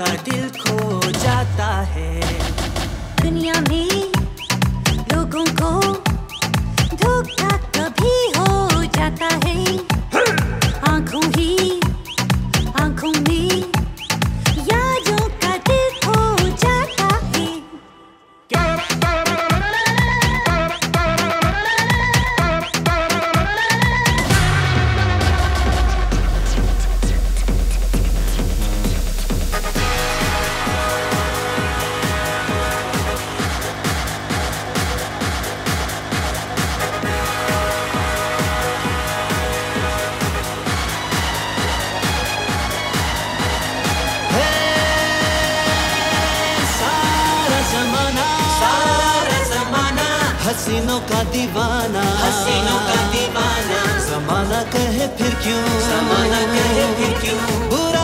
का दिल खो जाता है। दुनिया में लोगों को धोखा कभी हो जाता है। आंखों में यादों का दिल खो जाता है। हसीनों का दीवाना, हसीनों का दीवाना, ज़माना कहे फिर क्यों, ज़माना कहे फिर क्यों, बुरा